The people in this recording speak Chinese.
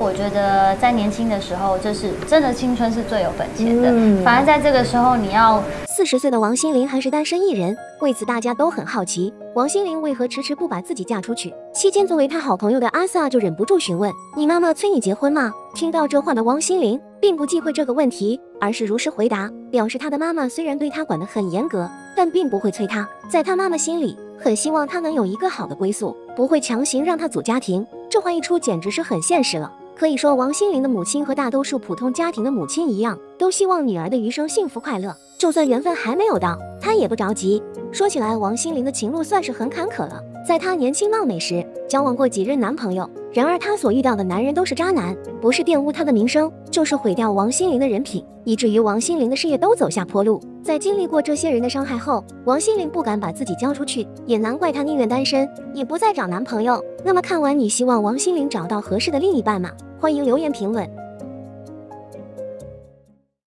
我觉得在年轻的时候，就是真的青春是最有本钱的。反而在这个时候，你要 40岁的王心凌还是单身一人，为此大家都很好奇，王心凌为何迟迟不把自己嫁出去。期间，作为她好朋友的阿 sa 就忍不住询问：“你妈妈催你结婚吗？”听到这话的王心凌并不忌讳这个问题，而是如实回答，表示她的妈妈虽然对她管得很严格，但并不会催她。在她妈妈心里，很希望她能有一个好的归宿，不会强行让她组家庭。这话一出，简直是很现实了。可以说，王心凌的母亲和大多数普通家庭的母亲一样，都希望女儿的余生幸福快乐。就算缘分还没有到，她也不着急。说起来，王心凌的情路算是很坎坷了。在她年轻貌美时，交往过几任男朋友，然而她所遇到的男人都是渣男，不是玷污她的名声，就是毁掉王心凌的人品，以至于王心凌的事业都走下坡路。在经历过这些人的伤害后，王心凌不敢把自己交出去，也难怪她宁愿单身，也不再找男朋友。那么看完，你希望王心凌找到合适的另一半吗？欢迎留言评论。